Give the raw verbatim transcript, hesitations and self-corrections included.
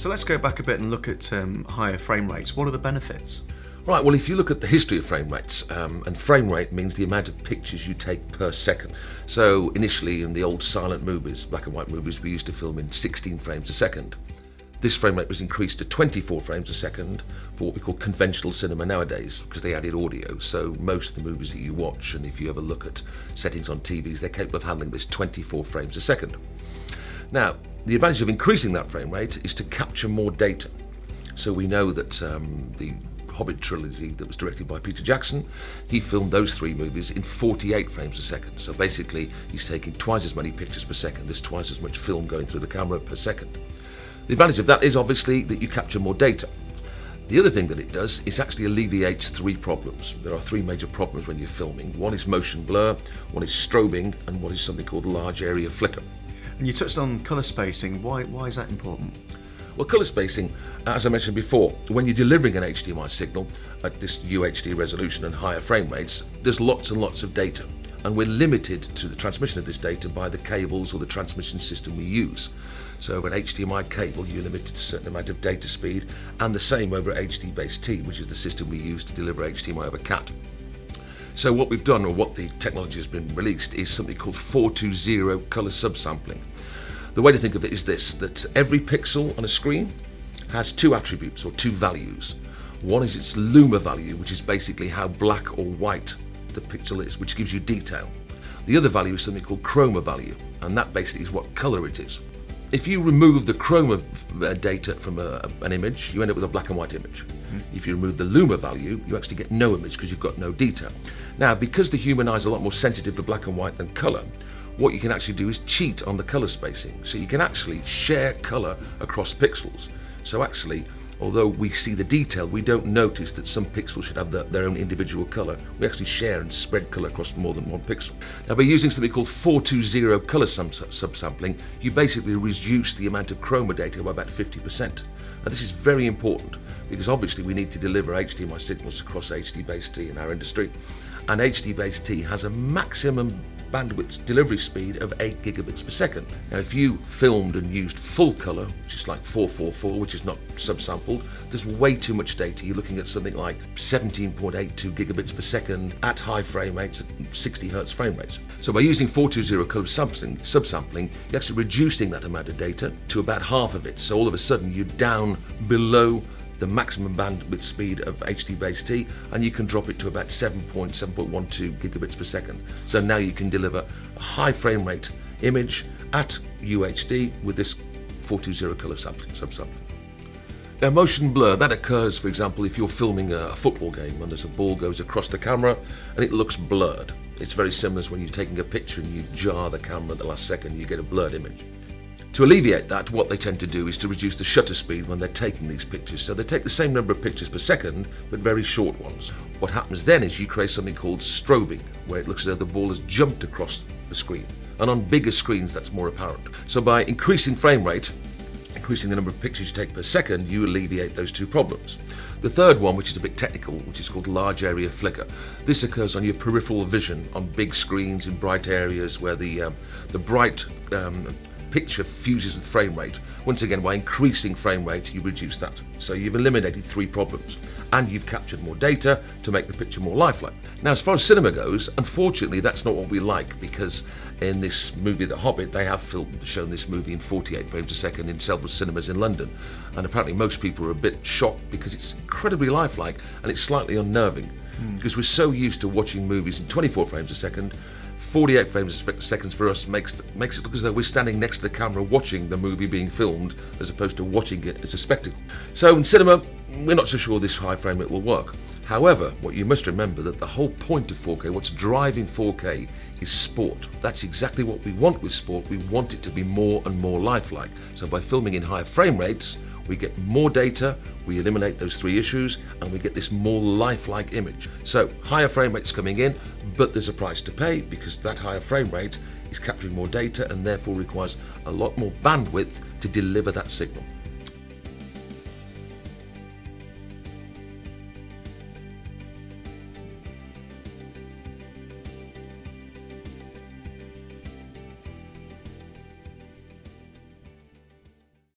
So let's go back a bit and look at um, higher frame rates. What are the benefits? Right, well, if you look at the history of frame rates, um, and frame rate means the amount of pictures you take per second. So initially in the old silent movies, black and white movies, we used to film in sixteen frames a second. This frame rate was increased to twenty-four frames a second for what we call conventional cinema nowadays, because they added audio. So most of the movies that you watch, and if you ever look at settings on T Vs, they're capable of handling this twenty-four frames a second. Now, the advantage of increasing that frame rate is to capture more data. So we know that um, the Hobbit trilogy that was directed by Peter Jackson, he filmed those three movies in forty-eight frames a second. So basically, he's taking twice as many pictures per second. There's twice as much film going through the camera per second. The advantage of that is obviously that you capture more data. The other thing that it does is actually alleviates three problems. There are three major problems when you're filming. One is motion blur, one is strobing, and one is something called large area flicker. And you touched on colour spacing. Why, why is that important? Well, colour spacing, as I mentioned before, when you're delivering an H D M I signal at this U H D resolution and higher frame rates, there's lots and lots of data. And we're limited to the transmission of this data by the cables or the transmission system we use. So over an H D M I cable, you're limited to a certain amount of data speed, and the same over H D base T, which is the system we use to deliver H D M I over C A T. So what we've done, or what the technology has been released, is something called four two zero colour subsampling. The way to think of it is this, that every pixel on a screen has two attributes or two values. One is its luma value, which is basically how black or white the pixel is, which gives you detail. The other value is something called chroma value, and that basically is what colour it is. If you remove the chroma data from a, an image, you end up with a black and white image. Mm. If you remove the luma value, you actually get no image because you've got no detail. Now, because the human eye is a lot more sensitive to black and white than colour, what you can actually do is cheat on the colour spacing. So you can actually share colour across pixels. So actually, although we see the detail, we don't notice that some pixels should have the, their own individual colour. We actually share and spread colour across more than one pixel. Now, by using something called four two zero colour subsampling, you basically reduce the amount of chroma data by about fifty percent. Now, this is very important because obviously we need to deliver H D M I signals across H D base T in our industry, and H D base T has a maximum bandwidth delivery speed of eight gigabits per second. Now, if you filmed and used full colour, which is like four four four, which is not subsampled, there's way too much data. You're looking at something like seventeen point eight two gigabits per second at high frame rates, at sixty hertz frame rates. So by using four two zero colour subsampling, subsampling, you're actually reducing that amount of data to about half of it. So all of a sudden you're down below the maximum bandwidth speed of H D base T, and you can drop it to about seven point seven point one two gigabits per second. So now you can deliver a high frame rate image at U H D with this four two zero colour subsampling. Now, motion blur, that occurs, for example, if you're filming a football game and there's a ball goes across the camera and it looks blurred. It's very similar to when you're taking a picture and you jar the camera at the last second, you get a blurred image. To alleviate that, what they tend to do is to reduce the shutter speed when they're taking these pictures. So they take the same number of pictures per second, but very short ones. What happens then is you create something called strobing, where it looks as though the ball has jumped across the screen. And on bigger screens, that's more apparent. So by increasing frame rate, increasing the number of pictures you take per second, you alleviate those two problems. The third one, which is a bit technical, which is called large area flicker. This occurs on your peripheral vision on big screens in bright areas where the, um, the bright um, picture fuses with frame rate. Once again, by increasing frame rate, you reduce that. So you've eliminated three problems, and you've captured more data to make the picture more lifelike. Now, as far as cinema goes, unfortunately, that's not what we like, because in this movie, The Hobbit, they have filmed, shown this movie in forty-eight frames a second in several cinemas in London. And apparently most people are a bit shocked because it's incredibly lifelike and it's slightly unnerving, mm. because we're so used to watching movies in twenty-four frames a second. forty-eight frames a second for us makes makes it look as though we're standing next to the camera watching the movie being filmed, as opposed to watching it as a spectacle. So in cinema, we're not so sure this high frame rate will work. However, what you must remember that the whole point of four K, what's driving four K, is sport. That's exactly what we want with sport. We want it to be more and more lifelike. So by filming in higher frame rates, we get more data, we eliminate those three issues, and we get this more lifelike image. So higher frame rates coming in, but there's a price to pay because that higher frame rate is capturing more data and therefore requires a lot more bandwidth to deliver that signal.